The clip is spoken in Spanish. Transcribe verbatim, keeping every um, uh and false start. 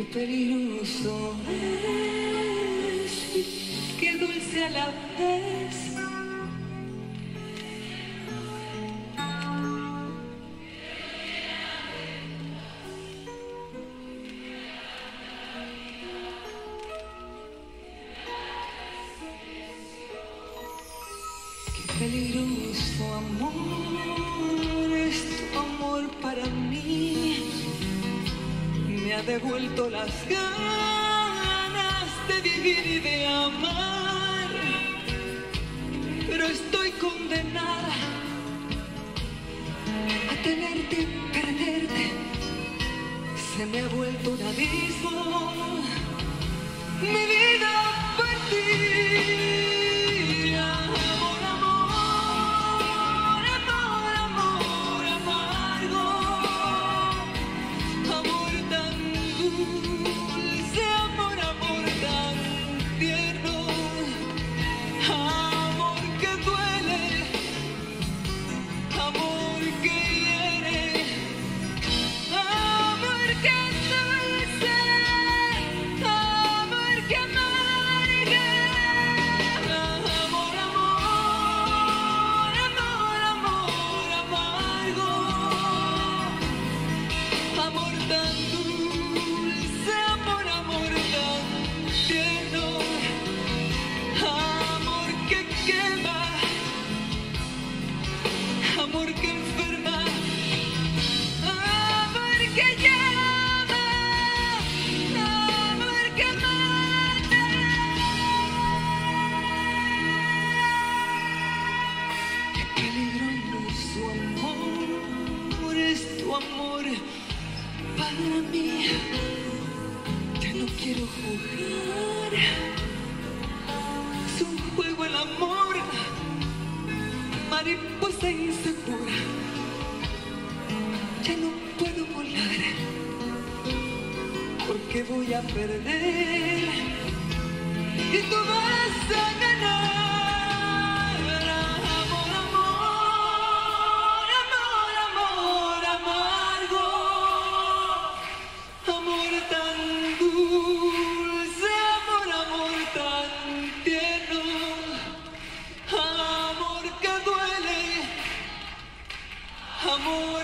peligroso es, qué dulce a la vez. Qué peligroso amor es tu amor para mí. Me ha devuelto las ganas de vivir y de amar, pero estoy condenada a tenerte y perderte. Se me ha vuelto un abismo mi vida por ti. Amor, amor, amor, amor, amargo. Amor tan dulce, amor, amor tan tierno. Amor que duele, amor que hiere, amor que dulce, amor que amarga. Amor, amor, amor, amor, amargo. Amor tan dulce, amor, amor tan tierno. Amor que quema, amor que enferma, amor que llama, amor que mata. Qué peligroso amor es tu amor para mí. Ya no quiero jugar, es un juego el amor, mariposa insegura. Ya no puedo volar, porque voy a perder y tú vas a ganar. Amor, amor, amor, amor, amargo. Amor tan dulce, amor, amor tan tierno. Amor que duele, amor